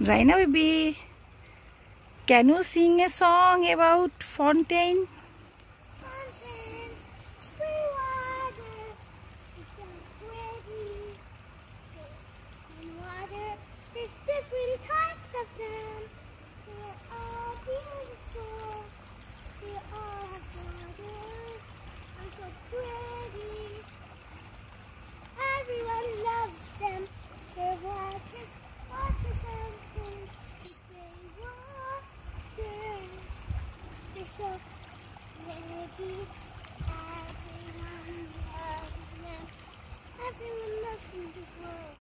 Zaina baby, can you sing a song about fountain? Fountains, free water, it's so pretty. In water, there's different types of them. They're all beautiful. They all have water. And so pretty. Everyone loves them. They're water fountains. They water. They're so pretty. Everyone loves them. Everyone loves them.